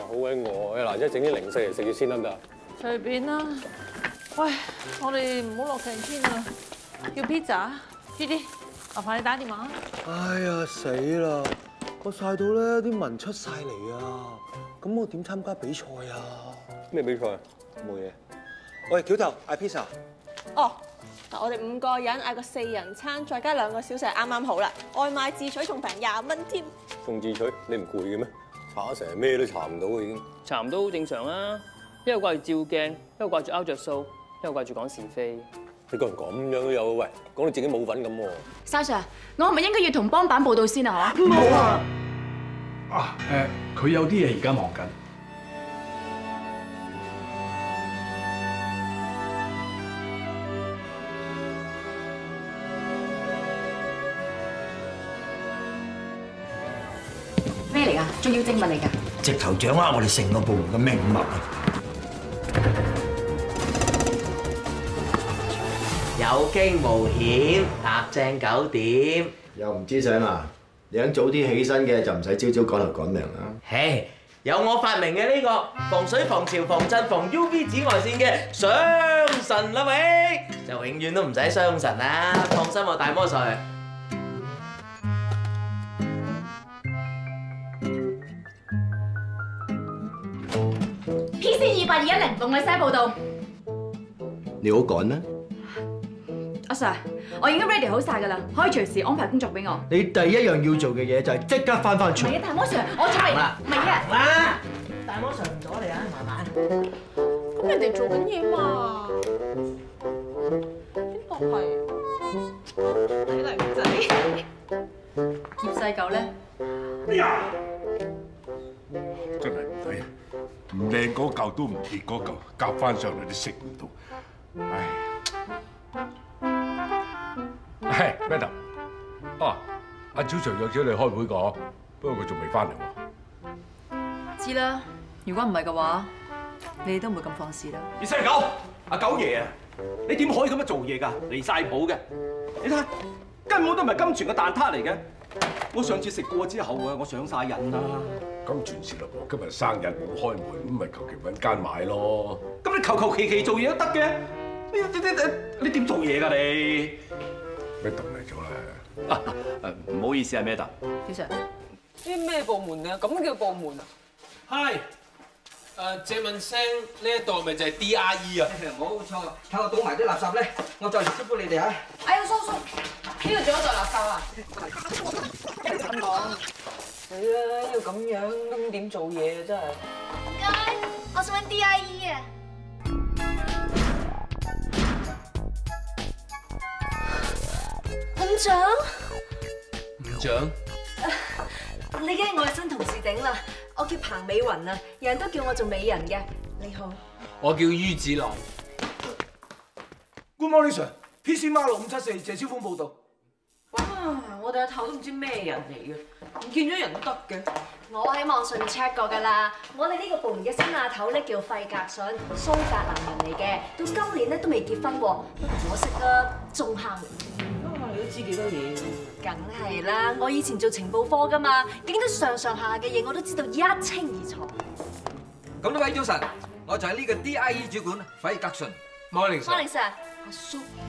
好鬼餓啊！嗱，即係整啲零食嚟食住先得㗎。 隨便啦。喂，我哋唔好落晴天啊！要 pizza， Judy，麻煩你打電話。 哎呀死啦！我曬到咧啲紋出晒嚟啊！咁我點參加比賽啊？ 咩比賽啊？ 冇嘢。喂，橋頭嗌 pizza。 哦，嗱，我哋5個人嗌個4人餐，再加2個小食啱啱好啦。外賣自取仲平20蚊添。 仲自取？你唔攰嘅咩？查成日咩都查唔到已經。 查唔到好正常啊！一個掛住照鏡，一個掛住拗着數，一個掛住講是非。 你個人咁樣都有，喂，講到自己冇份咁喎。 沙 Sir， 我係咪應該要同幫辦報道先啊？嚇！ 冇啊！啊佢有啲嘢而家忙緊。 咩嚟㗎？重要證物嚟㗎？ 直頭掌握我哋成個部門嘅命脈啊！ 有驚無險，踏正9點。 又唔知醒啊？你肯早啲起身嘅就唔使朝早趕頭趕命啦。 嘿，有我發明嘅呢個防水、防潮、防震、防 UV 紫外線嘅雙神啦喂，就永遠都唔使雙神啦。放心啊，大魔術。 PC 28210龍麗西報道。 你好趕啊！ 阿 Sir， 我已經 ready 好晒㗎啦，可以隨時安排工作俾我。 你第一樣要做嘅嘢就係即刻翻場。 唔係啊，大魔 Sir， 我仲未。唔係啊。 啦，大魔術唔阻你啊，慢慢。 咁人哋做緊嘢嘛？邊個係？睇嚟唔仔。 葉世狗咧？ 哎呀！真係唔抵啊！唔靚嗰嚿都唔結嗰嚿，夾翻上嚟都食唔到。唉。係 Madam， 啊，阿趙 Sir 約咗你開會講，不過佢仲未翻嚟喎。 知啦，如果唔係嘅話，你哋都唔會咁放肆啦。 葉世狗，阿九爺啊，你點可以咁樣做嘢㗎？離晒譜嘅，你睇下，根本都唔係金泉嘅蛋撻嚟嘅。我上次食過之後啊，我上晒癮啦。 金泉士林我今日生日冇開門，咁咪求其揾間買咯。 咁你求求其其做嘢都得嘅，你點做嘢㗎你 ？Madam 嚟咗啦。 唔好意思啊，Madam。 小 Sir， 啲咩部門啊？咁叫部門啊 ？Hi， 借問聲呢一度咪就係 DRE 啊？ 冇錯，睇我倒埋啲垃圾咧，我再嚟祝福你哋啊！ 哎呀，叔叔，呢度仲有袋垃圾啊！咁講，死啦！要咁樣都點做嘢啊？真係。 唔該，我想揾 DIE 啊。伍長， 伍長， 你梗係我嘅新同事頂啦，我叫彭美雲啊，人人都叫我做美人嘅。你好， 我叫于子朗。 Good morning, sir。PC Mark 6574謝超峰報道。 哇！我哋阿頭都唔知咩人嚟嘅，唔見咗人都得嘅。 我喺網上 check 過㗎啦，我哋呢個部門嘅新阿頭咧叫費格遜，蘇格蘭人嚟嘅，到今年咧都未結婚喎，不過我識得仲行。 你都知幾多嘢？ 梗係啦，我以前做情報科㗎嘛，見到上下下嘅嘢我都知道一清二楚。 咁多位早晨，我就係呢個 DIE 主管費格遜。 Morning， Morning， Sir。阿叔。